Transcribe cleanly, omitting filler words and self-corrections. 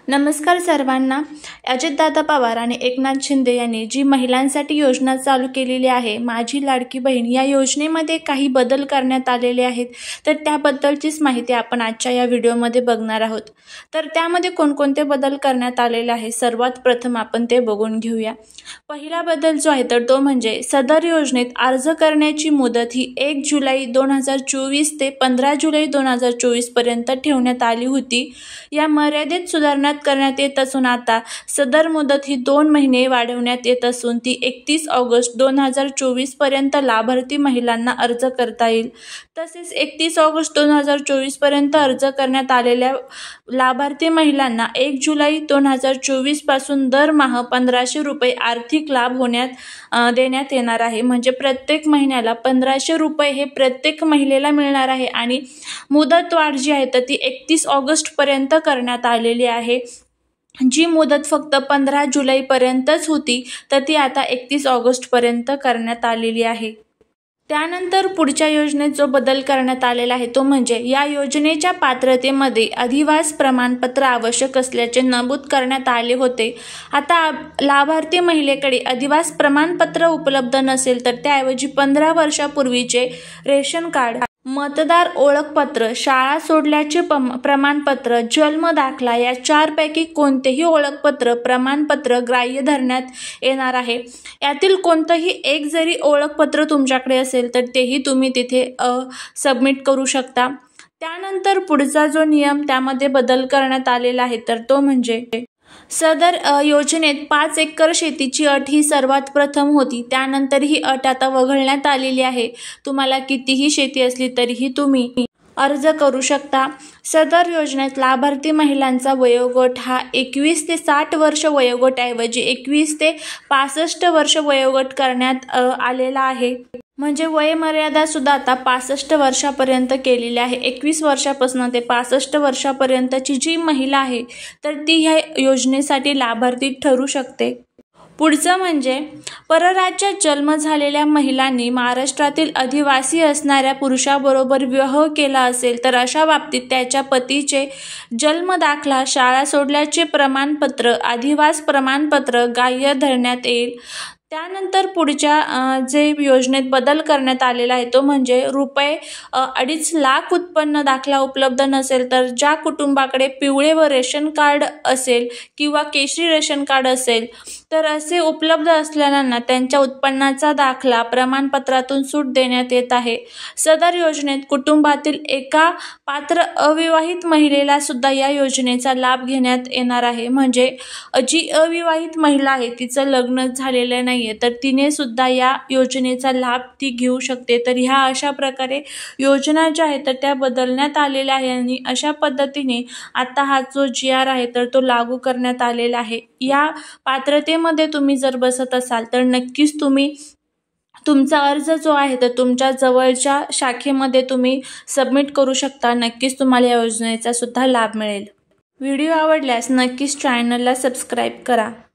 नमस्कार सर्वांना। अजितदादा पवार आणि एकनाथ शिंदे यांनी जी महिलांसाठी योजना चालू केलेली आहे माझी लाडकी बहीण, या योजनेमध्ये काही बदल करण्यात आलेले आहेत। तर त्याबद्दलचीच माहिती आपण आजच्या या व्हिडिओमध्ये बघणार आहोत। तर त्यामध्ये कोणकोणते बदल करण्यात आलेले आहे सर्वात प्रथम आपण ते बघून घेऊया। पहिला बदल जो आहे तर तो म्हणजे सदर योजनेत अर्ज करण्याची मुदत ही 1 जुलै 2024 ते 15 जुलै 2024 पर्यंत ठेवण्यात आली होती। या मर्यादेत सुधारणा करण्यात येत असून आता सदर मुदत ही 2 महिने वाढवण्यात येत असून ती 31 ऑगस्ट 2024 पर्यंत लाभार्थी महिलांना अर्ज करता येईल। तसेच 31 ऑगस्ट 2024 पर्यंत अर्ज करण्यात आलेल्या लाभार्थी महिलांना 1 जुलै 2024 पासून दरमहा 1500 रुपये आर्थिक लाभ देण्यात येणार आहे। म्हणजे प्रत्येक महिन्याला 1500 रुपये हे प्रत्येक महिलेला मिळणार आहे आणि मुदतवाढ जी आहे तर ती 31 ऑगस्ट पर्यंत करण्यात आलेली आहे। जी मुदत फक्त 15 जुलै पर्यंतच होती तर ती आता 31 ऑगस्ट पर्यंत करण्यात आलेली आहे। त्यानंतर पुढच्या योजनेत जो बदल करण्यात आलेला आहे तो म्हणजे या योजनेच्या पात्रतेमध्ये अधिवास प्रमाणपत्र आवश्यक असल्याचे नमूद करण्यात आले होते। आता लाभार्थी महिलेकडे अधिवास प्रमाणपत्र उपलब्ध नसेल तर त्याऐवजी 15 वर्षापूर्वीचे रेशन कार्ड, मतदार ओळखपत्र, शाळा सोडल्याचे प्रमाणपत्र, जन्म दाखला या 4 पैकी कोणतेही ओळखपत्र प्रमाणपत्र ग्राह्य धरण्यात येणार आहे। यातील कोणतेही एक जरी ओळखपत्र तुमच्याकडे असेल तर तेही तुम्ही तिथे सबमिट करू शकता। त्यानंतर पुढचा जो नियम त्यामध्ये बदल करण्यात आलेला आहे तर तो म्हणजे सदर योजनेत 5 एकर शेतीची अट ही सर्वात प्रथम होती। त्यानंतर ही अट आता वगळण्यात आलेली आहे। तुम्हाला कितीही शेती असली तरीही तुम्ही अर्ज करू शकता। सदर योजनेत लाभार्थी महिलांचा वयोगट हा 21 ते 60 वर्ष वयोगटाऐवजी 21 ते 65 वर्ष वयोगट करण्यात आलेला आहे। म्हणजे वयमर्यादा सुद्धा आता 65 वर्षापर्यंत केलेली आहे। 21 वर्षापासून ते 65 वर्षापर्यंतची जी महिला आहे तर ती ह्या योजनेसाठी लाभार्थी ठरू शकते। पुढचं म्हणजे परराज्यात जन्म झालेल्या महिलांनी महाराष्ट्रातील अधिवासी असणाऱ्या पुरुषाबरोबर विवाह केला असेल तर अशा बाबतीत त्याच्या पतीचे जन्म दाखला, शाळा सोडल्याचे प्रमाणपत्र, अधिवास प्रमाणपत्र ग्राह्य धरण्यात येईल। त्यानंतर पुढच्या जे योजनेत बदल करण्यात आलेला आहे तो म्हणजे ₹2.5 लाख उत्पन्न दाखला उपलब्ध नसेल तर ज्या कुटुंबाकडे पिवळे व रेशन कार्ड असेल किंवा केशरी रेशन कार्ड असेल तर असे उपलब्ध असलेल्यांना त्यांच्या उत्पन्नाचा दाखला प्रमाणपत्रातून सूट देण्यात येत आहे। सदर योजनेत कुटुंबातील एका पात्र अविवाहित महिलेला सुद्धा या योजनेचा लाभ घेण्यात येणार आहे। म्हणजे जी अविवाहित महिला आहे तिचं लग्न झालेलं नाही तर तिने सुद्धा या योजनेचा लाभ ती घेऊ शकते। तर ह्या अशा प्रकारे योजना ज्या आहेत तर त्या बदलण्यात आलेल्या आहे आणि अशा पद्धतीने आता हा जो GR आहे तर तो लागू करण्यात आलेला आहे। या पात्रतेमध्ये तुम्ही जर बसत असाल तर नक्कीच तुम्ही तुमचा अर्ज जो आहे तर तुमच्या जवळच्या शाखेमध्ये तुम्ही सबमिट करू शकता। नक्कीच तुम्हाला या योजनेचा सुद्धा लाभ मिळेल। व्हिडिओ आवडल्यास नक्कीच चॅनलला सबस्क्राईब करा।